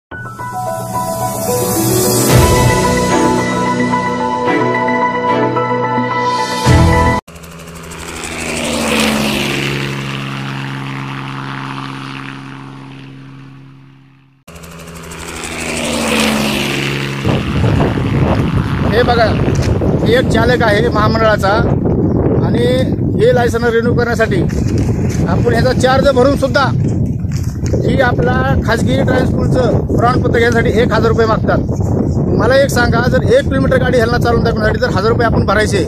हे बघा, एक चालक आहे महामंडळाचा आणि हे लायसन रिन्यू करण्यासाठी आपण ह्याचा चार्ज भरून सुद्धा ही आपला खाजगी ड्रायव्हिंग स्कूलचं प्रमाणपत्र घेण्यासाठी 1000 रुपये मागतात। मला एक सांगा, जर 1 किलोमीटर गाडी ह्यांना चालवून दाखवण्यासाठी जर 1000 रुपये आपण भरायचे,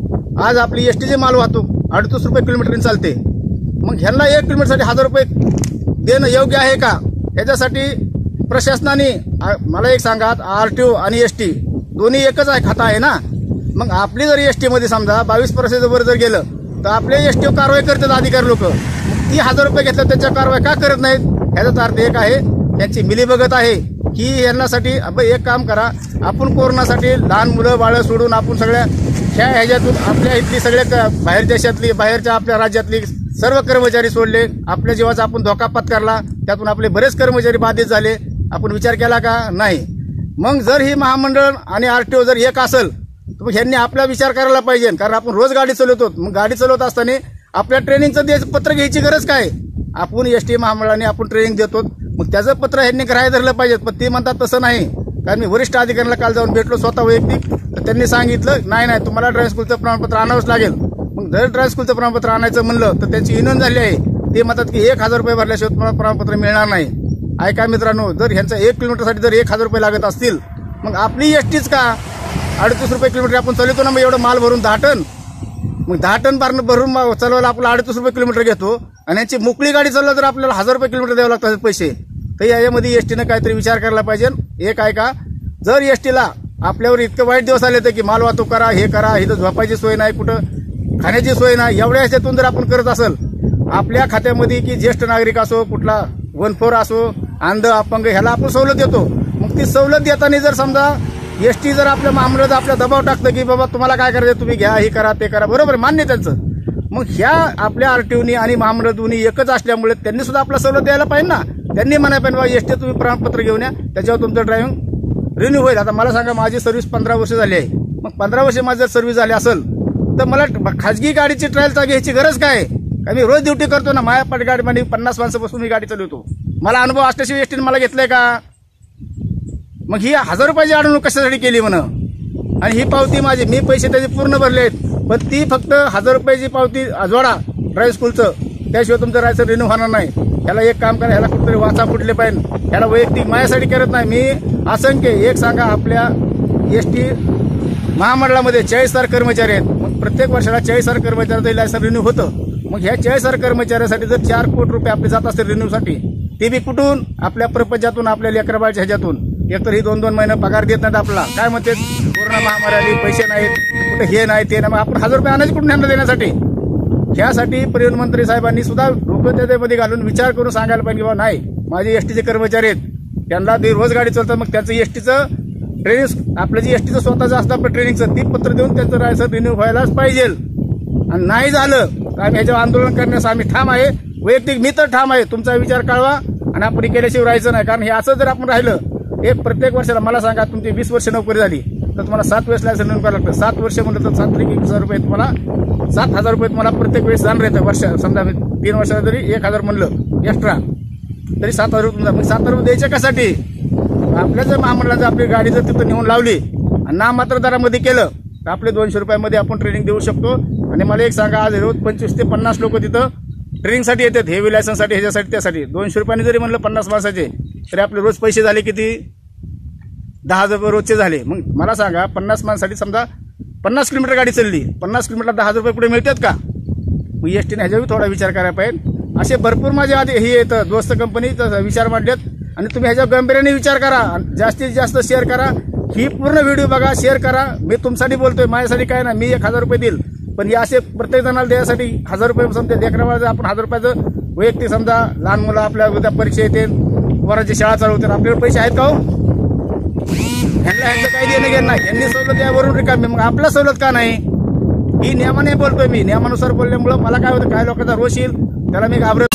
आज आपली एसटीची माल वाहतूक 38 रुपये किलोमीटरने चालते, मग ह्यांना 1 किलोमीटरसाठी 1000 रुपये देणं योग्य आहे का? ह्याच्यासाठी प्रशासनाने मला एक सांगा, आरटीओ आणि एसटी दोन्ही एकच आहे, खाता आहे ना? मग आपली जर एसटी मध्ये समजा 22% वर जर गेलं तर आपले एसटीवर कारवाई करतात अधिकारी लोक, ती 1000 रुपये घेतलं त्याच्या कारवाई का करत नाहीत? ह्याचा अर्थ एक आहे, त्यांची मिलीभगत आहे की यांनासाठी एक काम करा, आपण कोरोनासाठी लहान मुलं बाळ सोडून आपण सगळ्या ह्याच्यातून आपल्या इथली सगळ्या बाहेर देशातली बाहेरच्या आपल्या राज्यातली सर्व कर्मचारी सोडले, आपल्या जीवाचा आपण धोका पत्करला, त्यातून आपले बरेच कर्मचारी बाधित झाले, आपण विचार केला का? नाही। मग जर ही महामंडळ आणि आरटीओ जर एक असेल तर मग ह्यांनी आपला विचार करायला पाहिजे, कारण आपण रोज गाडी चालवतो, मग गाडी चालवत असताना आपल्या ट्रेनिंगचं पत्र घ्यायची गरज काय? आपण एसटी महामंडळाने आपण ट्रेनिंग देतो, मग त्याचं पत्र ह्यांनी ग्राह्य धरलं पाहिजे, पण ते म्हणतात तसं नाही। कारण मी वरिष्ठ अधिकाऱ्यांना काल जाऊन भेटलो स्वतः वैयक्तिक, तर त्यांनी सांगितलं नाही तुम्हाला ड्रायव्हिंग स्कूलचं प्रमाणपत्र आणावंच लागेल। मग जर ड्रायव्हिंग स्कूलचं प्रमाणपत्र आणायचं म्हणलं तर त्यांची विनंती झाली आहे, ते म्हणतात की 1000 रुपये भरल्याशिवाय तुम्हाला प्रमाणपत्र मिळणार नाही। ऐका मित्रांनो, जर ह्यांचा 1 किलोमीटरसाठी जर 1000 रुपये लागत असतील, मग आपली एसटीच का 38 रुपये किलोमीटर आपण चालवतो ना, मग एवढं माल भरून 10 टन, मग 10 टन भरून चालवायला आपला 38 रुपये किलोमीटर घेतो, आणि यांची मोकळी गाडी चालवलं तर आपल्याला 1000 रुपये किलोमीटर द्यावं लागतात पैसे। तर यामध्ये एसटीनं काहीतरी विचार करायला पाहिजे। एक ऐका, जर एसटीला आपल्यावर इतकं वाईट दिवस आले तर की माल वाहतूक करा, हे करा, इथं झोपायची सोय नाही, कुठं खाण्याची सोय नाही, एवढ्या ह्याच्यातून जर आपण करत असेल आपल्या खात्यामध्ये की ज्येष्ठ नागरिक असो, कुठला 1-4 असो, अंध अपंग, ह्याला आपण सवलत देतो, मग ती सवलत देताना जर समजा एसटी जर आपल्या महामंडळाचा आपल्या दबाव टाकतं की बाबा तुम्हाला काय करायचं, तुम्ही घ्या, हे करा, ते करा, बरोबर मान्य त्यांचं, मग ह्या आपल्या आरटीओनी आणि महामंडळ दोन्ही एकच असल्यामुळे त्यांनी सुद्धा आपला सवलत द्यायला पाहिजे ना। त्यांनी म्हणायला पाहिजे बाबा एसटी तुम्ही प्रमाणपत्र घेऊन या, त्याच्यावर तुमचं ड्रायव्हिंग रिन्यू होईल। आता मला सांगा, माझी सर्व्हिस 15 वर्ष झाली आहे, मग 15 वर्ष माझी जर सर्व्हिस झाली असेल तर मला खाजगी गाडीची ट्रायल घ्यायची गरज काय? कारण मी रोज ड्युटी करतो ना, माझ्या गाडीमध्ये 50 माणसापासून मी गाडी चालवतो, मला अनुभव असल्याशिवाय एसटीने मला घेतलाय का? मग ही 1000 रुपयाची अडवणूक कशासाठी केली म्हणून? आणि ही पावती माझी, मी पैसे त्याचे पूर्ण भरले आहेत, पण ती फक्त 1000 रुपयाची पावती जोडा ड्रायव्हिंग स्कूलचं, त्याशिवाय तुमचं लायसन रिन्यू होणार नाही। ह्याला एक काम करा, ह्याला कुठेतरी वाचा फुटले पाहिजे, ह्याला वैयक्तिक माझ्यासाठी करत नाही मी, असंख्य एक सांगा आपल्या एसटी महामंडळामध्ये 40,000 कर्मचारी आहेत, मग प्रत्येक वर्षाला 40,000 कर्मचाऱ्यांचं लायसन रिन्यू होतं, मग ह्या 40,000 कर्मचाऱ्यांसाठी जर 4 कोटी रुपये आपले जात असतील रिन्यूसाठी, ते बी कुठून? आपल्या प्रपंचातून, आपल्या लेकराबाळच्या ह्याच्यातून। एकतर ही 2-2 महिने पगार देत नाहीत आपला, काय म्हणते कोरोना महामारी आली, पैसे नाहीत, कुठे हे नाही ते नाही, मग आपण 1000 रुपये आणायचे कुठून ह्यांना देण्यासाठी? ह्यासाठी परिवहन मंत्री साहेबांनी सुद्धा डोकं त्याच्यामध्ये घालून विचार करून सांगायला पाहिजे, बाबा नाही माझे एसटीचे कर्मचारी आहेत, त्यांना रोज गाडी चालतात, मग त्यांचं एसटीचं ट्रेनिंग, आपलं जे एसटीचं स्वतःचं असतं आपलं ट्रेनिंगचं, ती पत्र देऊन त्यांचं लायसन रिन्यू व्हायलाच पाहिजे। आणि नाही झालं तर आम्ही ह्याच्यावर आंदोलन करण्यास आम्ही ठाम आहे, वैयक्तिक मी तर ठाम आहे। तुमचा विचार कळवा आणि आपण केल्याशिवाय राहायचं नाही, कारण हे असं जर आपण राहिलं, एक प्रत्येक वर्षाला मला सांगा तुमची 20 वर्ष नोकरी झाली तर तुम्हाला 7 वेळेस लायसन रिन्यू करावं लागतं। 7 वर्ष म्हणलं तर 7,000 रुपये तुम्हाला 7,000 रुपये तुम्हाला प्रत्येक वेळेस जाणार येतं वर्ष, समजा 3 वर्षाला जरी 1000 म्हणलं एक्स्ट्रा तरी 7,000 रुपये, मग 7,000 रुपये द्यायचे कशासाठी? आपल्या जर महामंडळाचं आपली गाडी जर तिथं नेऊन लावली आणि नाममात्र दरामध्ये केलं तर आपले 200 रुपयामध्ये आपण ट्रेनिंग देऊ शकतो। आणि मला एक सांगा, आज रोज 25 ते 50 लोक तिथं ट्रेनिंगसाठी येतात, हेवी लायसनसाठी, ह्याच्यासाठी, त्यासाठी 200 रुपयांनी जरी म्हणलं 50 माणसाचे तरी आपले रोज पैसे झाले किती? 10,000 रुपये रोजचे झाले। मग मला सांगा 50 माणसासाठी समजा 50 किलोमीटर गाडी चालली, 50 किलोमीटर 10,000 रुपये कुठे मिळतात का? मग एसटीने ह्याच्यावर थोडा विचार करायला पाहिजे। असे भरपूर माझे आधी हे येतं दोस्त कंपनी विचार मांडलेत, आणि तुम्ही ह्याच्यावर गंभीर्याने विचार करा, जास्तीत जास्त शेअर करा, ही पूर्ण व्हिडिओ बघा, शेअर करा। मी तुमच्यासाठी बोलतोय, माझ्यासाठी काय ना, मी 1000 रुपये देईल, पण हे असे प्रत्येक जणाला द्यायसाठी 1000 रुपये समजा लेकरावर आपण 1000 रुपयाचं वैयक्तिक समजा लहान मुलं आपल्या उद्या परीक्षा येते, वराची शाळा चालू होते, आपल्याकडे पैसे आहेत का हो? ह्यांचं काही देणं घेणं नाही, यांनी सवलत यावरून रिकामी, मग आपला सवलत का नाही? ही नियमाने बोलतोय मी, नियमानुसार बोलल्यामुळं मला काय होतं, काय लोकांचा रोष येईल त्याला मी घाबरत